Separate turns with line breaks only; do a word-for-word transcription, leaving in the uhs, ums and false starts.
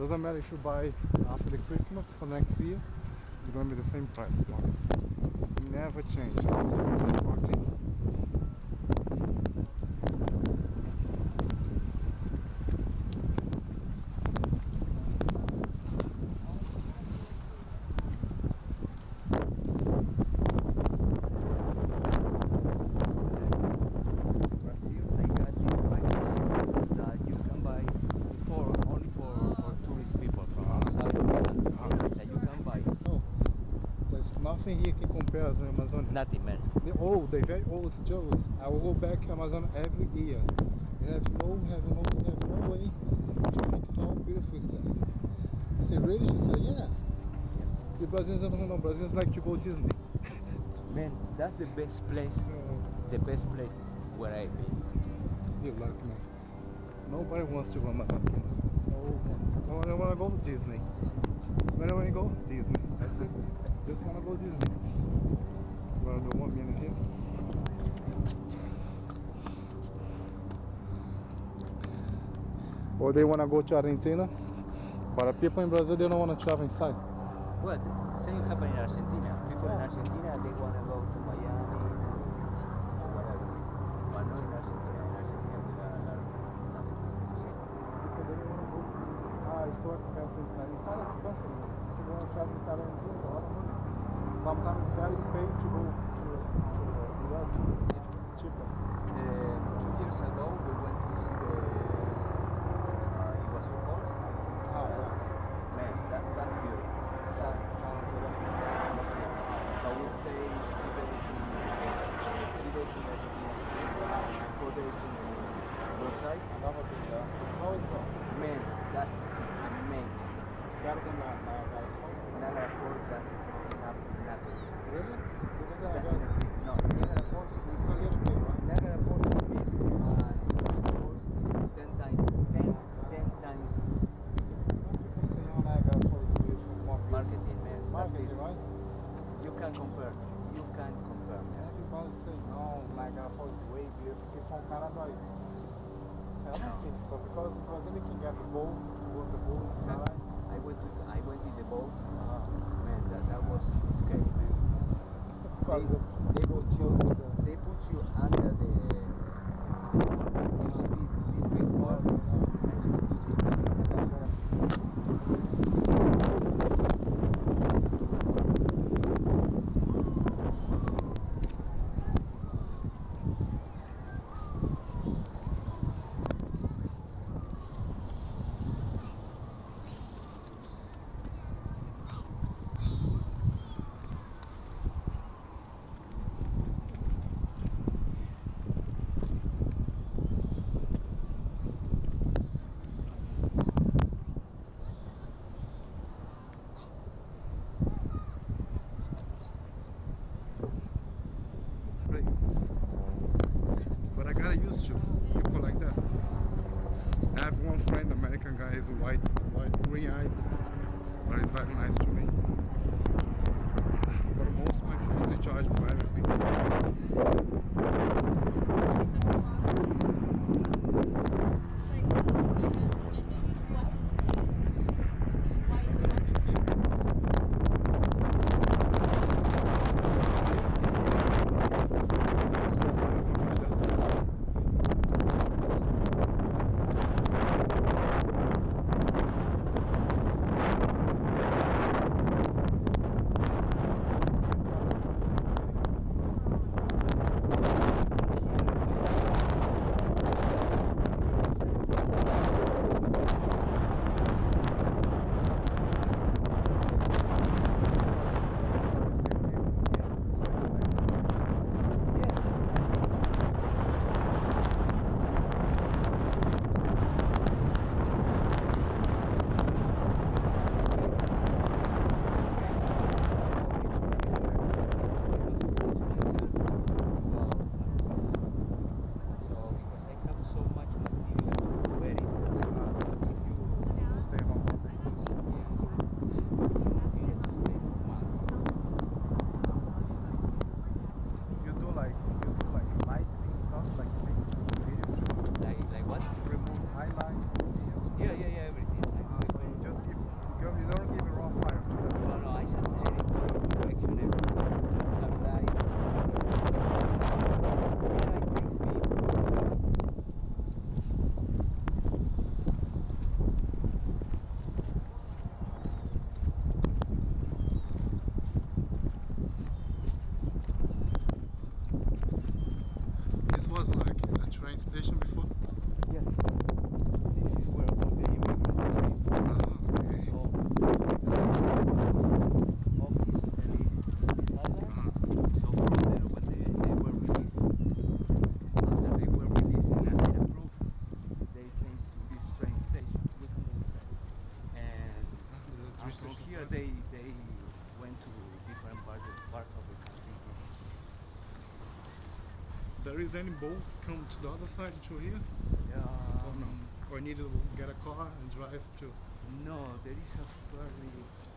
Doesn't matter if you buy after the Christmas for next year, it's going to be the same price. One. Never change. Always fourteen. Nothing here can compare as Amazon.
Nothing, man.
The old, the very old Joes. I will go back to Amazon every year. And have no, have no, have no way to think how beautiful is that. I say, really? She said, yeah. The Brazilians don't know. Brazilians like to go to Disney.
Man, that's the best place. Uh, the best place where I've been.
You luck, man. Nobody wants to go to Amazon. No one. No one want to go to Disney. When I want to go? Disney. That's it. Just want to go to Disney. Well, do one minute here. Or they want to go to Argentina, but people in Brazil, they don't want to travel inside.
Well, the same happen in Argentina. People in Argentina, they want to go to Miami or whatever. But not in Argentina. In Argentina, we got a lot of stuff to, to see.
Because they don't want to go. Ah, it's so expensive inside. Inside is expensive. If you want to travel inside Argentina, it's a lot of money. Sometimes it's better to pay to go to the U S. It's cheaper.
Uh, two years ago, we went to see the uh, Iguazu Falls.
Ah, yeah.
Man, that, that's beautiful. That, so we stayed two days in Mexico, three days in Argentina, and four days in Buenos Aires.
I never been there. It's how it's going.
Man, that's amazing.
It's better than that. Niagara Falls.
Niagara Falls, that's not, nothing.
Really? Because
That's in the sea. No, Niagara Falls is
a little bit, right?
Niagara Falls is this, and Iguazu Falls is ten times, ten, ten times
People say, oh, Niagara Falls is beautiful. More beautiful.
marketing, man.
Marketing,
That's it.
right?
You can't compare. You can't compare.
Everybody say, no, Niagara Falls is way beautiful. If from Canada, it's I don't think so, because in Brazil you can get the boat, go the boat inside.
I went to, I went in the boat.
Uh,
Man, that, that was scary, man. They, they put you, they put you under the, you see this, this big wall, and you do the,
is any boat come to the other side to here?
Um,
Or no? Or need to get a car and drive to?
No, there is a ferry